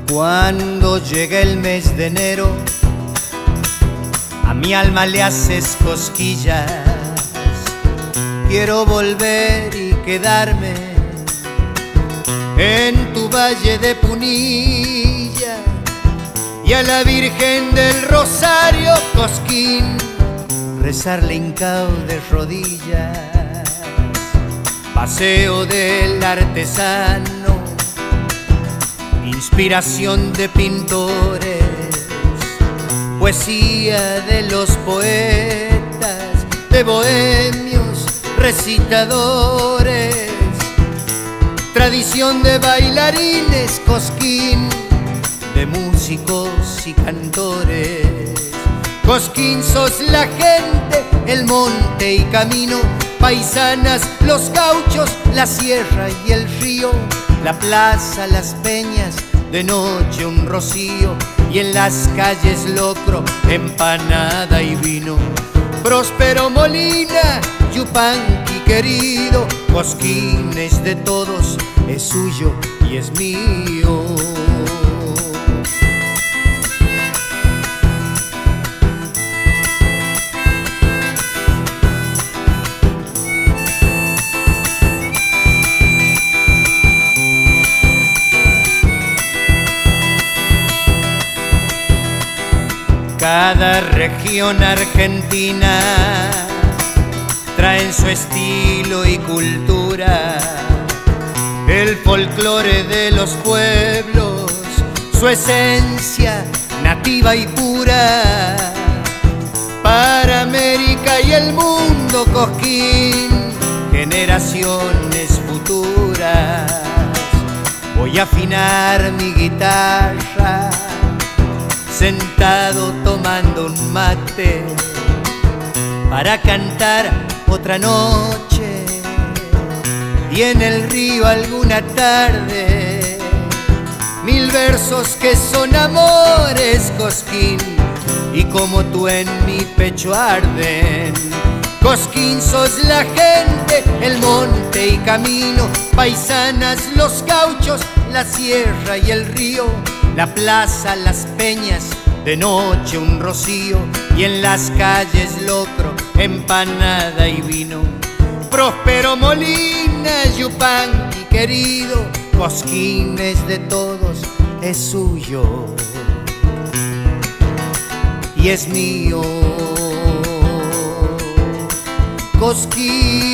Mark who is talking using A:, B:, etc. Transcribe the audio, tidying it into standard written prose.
A: Cuando llega el mes de enero, a mi alma le haces cosquillas. Quiero volver y quedarme en tu valle de Punilla, y a la Virgen del Rosario, Cosquín, rezarle hincao de rodillas. Paseo del artesano, inspiración de pintores, poesía de los poetas, de bohemios recitadores, tradición de bailarines, Cosquín, de músicos y cantores. Cosquín, sos la gente, el monte y camino, paisanas, los gauchos, la sierra y el río, la plaza, las peñas, de noche un rocío, y en las calles locro, empanada y vino. Próspero Molina, Yupanqui querido, Cosquín es de todos, es suyo y es mío. Cada región argentina trae en su estilo y cultura el folclore de los pueblos, su esencia nativa y pura. Para América y el mundo, Cosquín, generaciones futuras. Voy a afinar mi guitarra, sentado tomando un mate, para cantar otra noche, y en el río alguna tarde, mil versos que son amores, Cosquín, y como tú en mi pecho arden. Cosquín, sos la gente, el monte y camino, paisanas, los gauchos, la sierra y el río, la plaza, las peñas, de noche un rocío, y en las calles locro, empanada y vino. Próspero Molina, Yupanqui querido, Cosquín es de todos, es suyo y es mío. Cosquín.